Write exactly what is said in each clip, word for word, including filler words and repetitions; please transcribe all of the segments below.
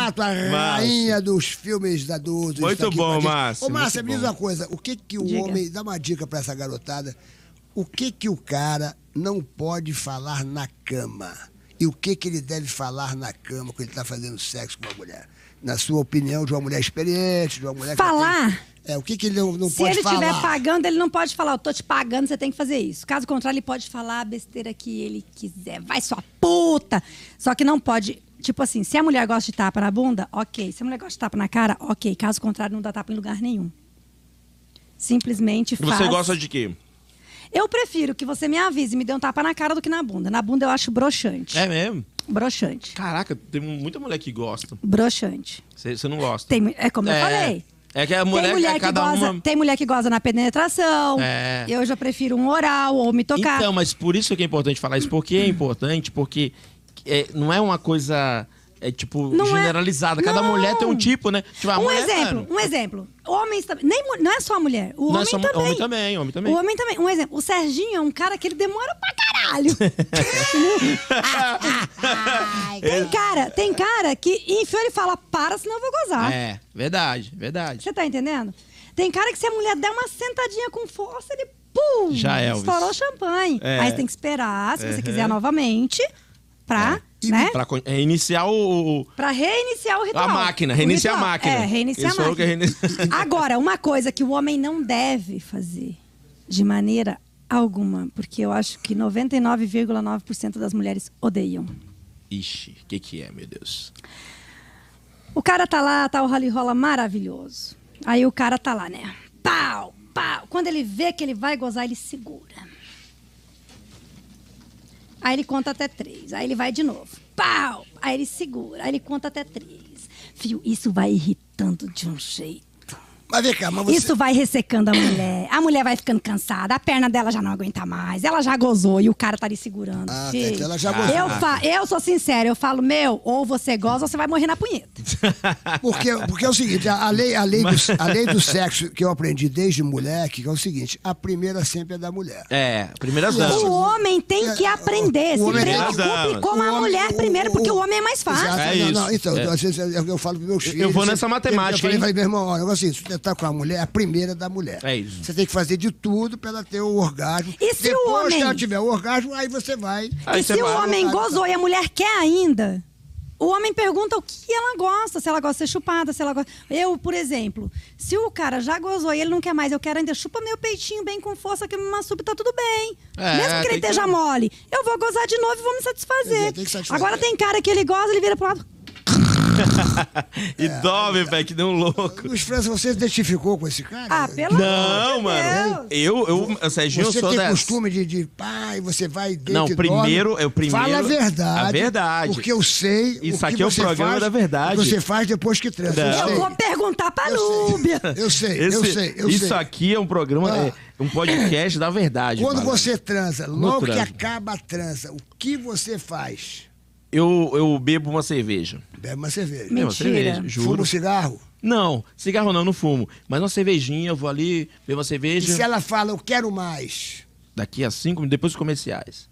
Mato, a rainha dos filmes adultos. Muito bom, Márcio. Ô, Márcio, me diz bom. uma coisa. O que que o Diga. homem... Dá uma dica pra essa garotada. O que que o cara não pode falar na cama? E o que que ele deve falar na cama quando ele tá fazendo sexo com uma mulher? Na sua opinião, de uma mulher experiente, de uma mulher... Falar? Que tem... É, o que que ele não, não Se pode ele falar? estiver pagando, ele não pode falar, eu tô te pagando, você tem que fazer isso. Caso contrário, ele pode falar a besteira que ele quiser. Vai, sua puta! Só que não pode... Tipo assim, se a mulher gosta de tapa na bunda, ok. Se a mulher gosta de tapa na cara, ok. Caso contrário, não dá tapa em lugar nenhum. Simplesmente faz... Você gosta de quê? Eu prefiro que você me avise e me dê um tapa na cara do que na bunda. Na bunda eu acho broxante. É mesmo? Broxante. Caraca, tem muita mulher que gosta. Broxante. Você não gosta. Tem, mu- é como eu É. falei. É que a mulher, tem, mulher que que cada goza, uma... tem mulher que goza na penetração. É. Eu já prefiro um oral ou me tocar. Então, mas por isso que é importante falar isso. Por que é importante? Porque é, não é uma coisa... É tipo, Não é- generalizada. Cada Não. mulher tem um tipo, né? Tipo, a Um mulher, exemplo, mano, um exemplo. Homens também. Nem, mu- não é só a mulher. O não é homem só- também. Homem também, homem também. O homem também. Um exemplo. O Serginho é um cara que ele demora pra caralho. tem cara, tem cara que enfiou ele fala, para, senão eu vou gozar. É, verdade, verdade. Você tá entendendo? Tem cara que se a mulher der uma sentadinha com força, ele pum! Já é, Elvis. Estourou o champanhe. É. Aí você tem que esperar, se você Uhum. quiser novamente, pra, É. né? Pra con- é, iniciar o... o- Pra reiniciar o ritual. A máquina, O reiniciar a ritual. máquina. É, reiniciar Eles a falam máquina. que é reini- Agora, uma coisa que o homem não deve fazer, de maneira alguma, porque eu acho que noventa e nove vírgula nove por cento das mulheres odeiam. Ixi, o que que é, meu Deus? O cara tá lá, tá o rally rola maravilhoso. Aí o cara tá lá, né? Pau, pau. Quando ele vê que ele vai gozar, ele segura. Aí ele conta até três. Aí ele vai de novo. Pau! Aí ele segura. Aí ele conta até três. Fio, isso vai irritando de um jeito. Mas vem cá, mas você... Isso vai ressecando a mulher. A mulher vai ficando cansada. A perna dela já não aguenta mais. Ela já gozou e o cara tá ali segurando. Ah, Filho, tá, então ela já gozou. eu, fa eu sou sincera. Eu falo, meu, ou você goza ou você vai morrer na punheta. Porque, porque é o seguinte, a, a lei, a, lei do, a lei do sexo que eu aprendi desde moleque, que é o seguinte, a primeira sempre é da mulher. É, primeiras O damas. homem tem que aprender. O Se homem tem que- preocupe com O a homem- mulher o- primeiro, porque o homem é mais fácil. Exato. É não, isso. não, então, É. às vezes eu, eu falo pros meus filhos... Eu vou você- nessa matemática, Eu falei, hein? falei, meu irmão, o negócio é assim, se você tá com a mulher, a primeira é da mulher. É isso. Você tem que fazer de tudo pra ela ter o orgasmo. E se o Depois homem- que ela tiver o orgasmo, aí você vai... Aí E você se o vai- homem vai- gozou e a mulher quer ainda, o homem pergunta o que ela gosta, se ela gosta de ser chupada, se ela gosta... Eu, por exemplo, se o cara já gozou e ele não quer mais, eu quero ainda, chupa meu peitinho bem com força, que me masturbe, tá tudo bem. É, Mesmo que ele tem que- esteja mole, eu vou gozar de novo e vou me satisfazer. É, tem que satisfazer. Agora tem cara que ele goza, ele vira pro lado... E dove, velho, que deu um louco. Luiz França, você se identificou com esse cara? Ah, pelo Não, amor de mano. Deus. Eu, eu, eu Serginho, eu Você sou tem dessa. costume de, de pai, você vai dentro Não, e primeiro- dorme. eu primeiro- Fala a verdade. a verdade. Porque eu sei Isso o que aqui é o você programa faz, da verdade. O que você faz depois que transa. Não. Eu Eu sei. vou perguntar pra Eu sei. Núbia. Eu sei, eu Esse- sei, eu isso sei. aqui é um programa, Ah. é um podcast da verdade. Quando mano. você transa, logo que transo. acaba a transa, o que você faz? Eu, eu bebo uma cerveja. Bebe uma cerveja. Bebo uma Mentira. cerveja, Fuma juro. um cigarro. Não, cigarro não, não fumo. Mas uma cervejinha, eu vou ali, bebo uma E cerveja. se ela fala, eu quero mais? Daqui a cinco minutos, depois dos comerciais.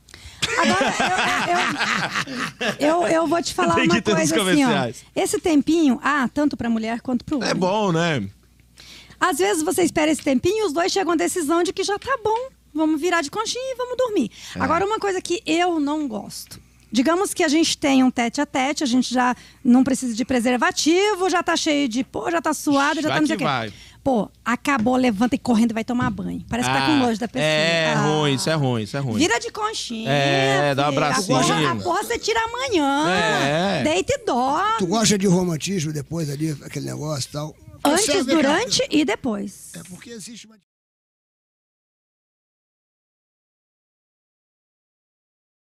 Agora, eu, eu, eu, eu vou te falar Tem uma que ter coisa nos assim, ó. comerciais. Esse tempinho, ah, tanto pra mulher quanto pro homem. É bom, né? Às vezes você espera esse tempinho e os dois chegam à decisão de que já tá bom. Vamos virar de conchinha e vamos dormir. É. Agora, uma coisa que eu não gosto. Digamos que a gente tem um tete a tete, a gente já não precisa de preservativo, já tá cheio de pô, já tá suado, já Vai tá não sei o que quê. vai. Pô, acabou, levanta e correndo e vai tomar banho. Parece que tá com Ah, nojo da pessoa. É Ah. ruim, isso é ruim, isso é ruim. Vira de conchinha. É, dá um filho. abracinho. A porra, a porra você tira amanhã. É. Deita e dorme. Tu gosta de romantismo depois ali, aquele negócio e tal? Antes, Você- durante e depois. É porque existe uma...